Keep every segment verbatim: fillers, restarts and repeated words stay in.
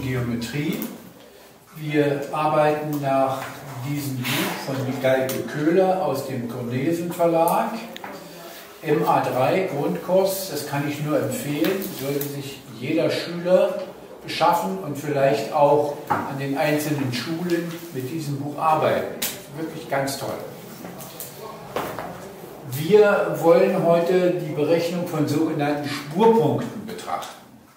Geometrie. Wir arbeiten nach diesem Buch von Michael Köhler aus dem Cornesen Verlag. M A drei Grundkurs, das kann ich nur empfehlen, sollte sich jeder Schüler beschaffen und vielleicht auch an den einzelnen Schulen mit diesem Buch arbeiten. Wirklich ganz toll. Wir wollen heute die Berechnung von sogenannten Spurpunkten betrachten.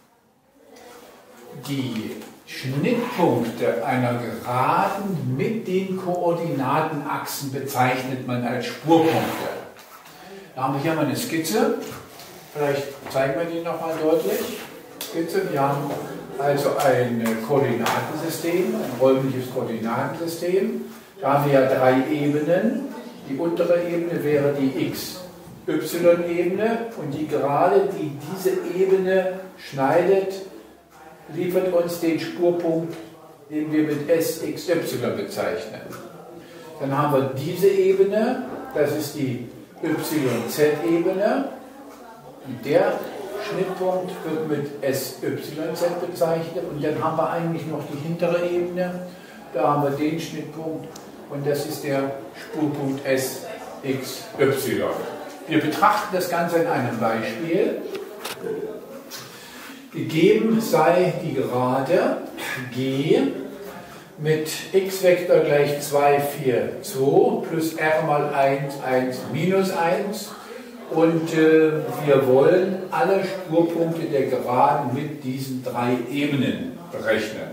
Die Schnittpunkte einer Geraden mit den Koordinatenachsen bezeichnet man als Spurpunkte. Da haben wir hier mal eine Skizze. Vielleicht zeigen wir die nochmal deutlich. Skizze. Wir haben also ein Koordinatensystem, ein räumliches Koordinatensystem. Da haben wir ja drei Ebenen. Die untere Ebene wäre die X Y-Ebene und die Gerade, die diese Ebene schneidet, liefert uns den Spurpunkt, den wir mit S X Y bezeichnen. Dann haben wir diese Ebene, das ist die Y Z-Ebene. Und der Schnittpunkt wird mit S Y Z bezeichnet. Und dann haben wir eigentlich noch die hintere Ebene. Da haben wir den Schnittpunkt und das ist der Spurpunkt S X Y. Wir betrachten das Ganze in einem Beispiel. Gegeben sei die Gerade G mit x-Vektor gleich zwei, vier, zwei plus r mal eins, eins, minus eins und äh, wir wollen alle Spurpunkte der Geraden mit diesen drei Ebenen berechnen.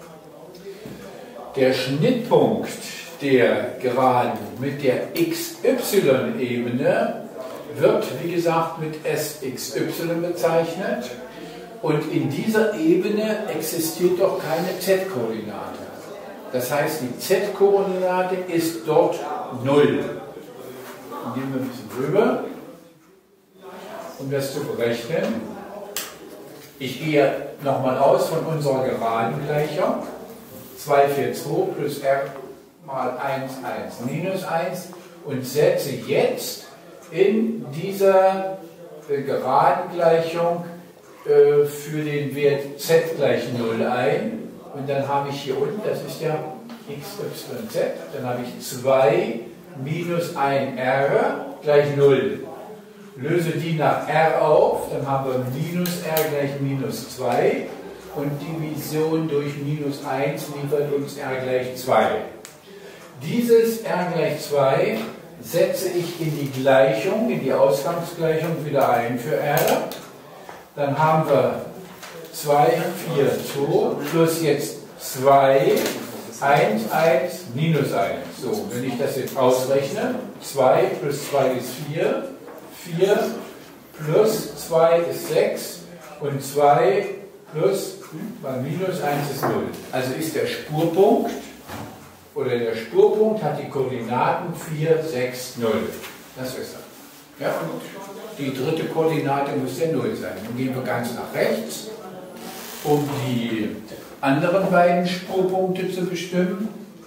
Der Schnittpunkt der Geraden mit der X Y-Ebene wird, wie gesagt, mit S X Y bezeichnet. Und in dieser Ebene existiert doch keine Z-Koordinate. Das heißt, die Z-Koordinate ist dort null. Dann gehen wir ein bisschen rüber, um das zu berechnen. Ich gehe nochmal aus von unserer Geradengleichung. zwei, vier, zwei plus r mal eins, eins, minus eins und setze jetzt in dieser Geradengleichung für den Wert z gleich null ein und dann habe ich hier unten, das ist ja x, y, z, dann habe ich zwei minus ein r gleich null. Löse die nach r auf, dann haben wir minus r gleich minus zwei und Division durch minus eins liefert uns r gleich zwei. Dieses r gleich zwei setze ich in die Gleichung, in die Ausgangsgleichung wieder ein für r. Dann haben wir zwei, vier, zwei plus jetzt zwei, eins, eins, minus eins. So, wenn ich das jetzt ausrechne, zwei plus zwei ist vier, vier plus zwei ist sechs und zwei plus mal minus eins ist null. Also ist der Spurpunkt, oder der Spurpunkt hat die Koordinaten vier, sechs, null. Das ist er. Ja, und die dritte Koordinate muss ja null sein. Dann gehen wir ganz nach rechts, um die anderen beiden Spurpunkte zu bestimmen.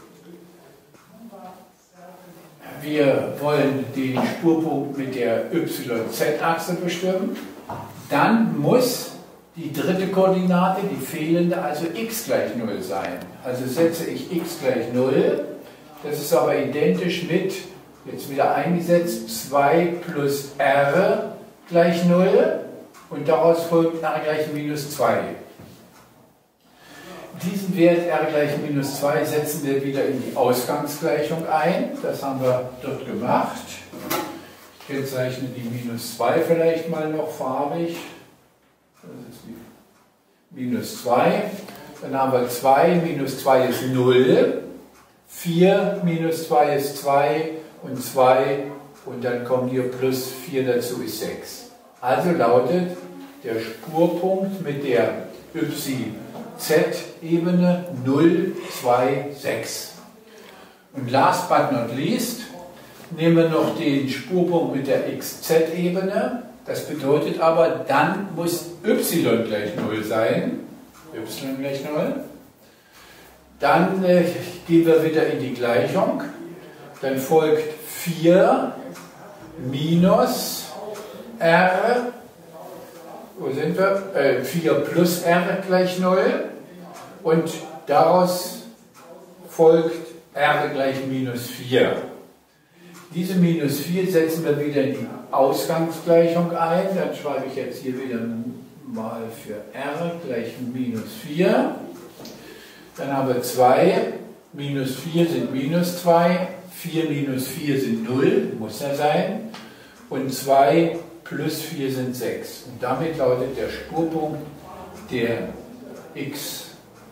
Wir wollen den Spurpunkt mit der Y Z-Achse bestimmen. Dann muss die dritte Koordinate, die fehlende, also x gleich null sein. Also setze ich x gleich null. Das ist aber identisch mit, jetzt wieder eingesetzt, zwei plus r gleich null und daraus folgt r gleich minus zwei. Diesen Wert r gleich minus zwei setzen wir wieder in die Ausgangsgleichung ein. Das haben wir dort gemacht. Ich kennzeichne die minus zwei vielleicht mal noch farbig. Das ist die minus zwei. Dann haben wir zwei, minus zwei ist null. vier minus zwei ist zwei. Und zwei und dann kommt hier plus vier dazu ist sechs. Also lautet der Spurpunkt mit der Y Z-Ebene null, zwei, sechs. Und last but not least nehmen wir noch den Spurpunkt mit der X Z-Ebene. Das bedeutet aber, dann muss Y gleich null sein. Y gleich null. Dann äh, gehen wir wieder in die Gleichung. Dann folgt vier minus r, wo sind wir? Äh, vier plus r gleich null. Und daraus folgt r gleich minus vier. Diese minus vier setzen wir wieder in die Ausgangsgleichung ein. Dann schreibe ich jetzt hier wieder mal für r gleich minus vier. Dann haben wir zwei, minus vier sind minus zwei, vier minus vier sind null, muss ja sein. Und zwei plus vier sind sechs. Und damit lautet der Spurpunkt der X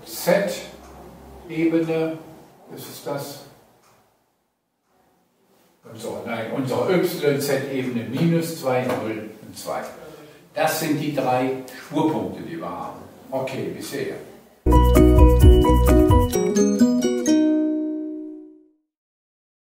Z-Ebene, was ist das? So, nein, unsere Y Z-Ebene minus zwei, null und zwei. Das sind die drei Spurpunkte, die wir haben. Okay, bisher.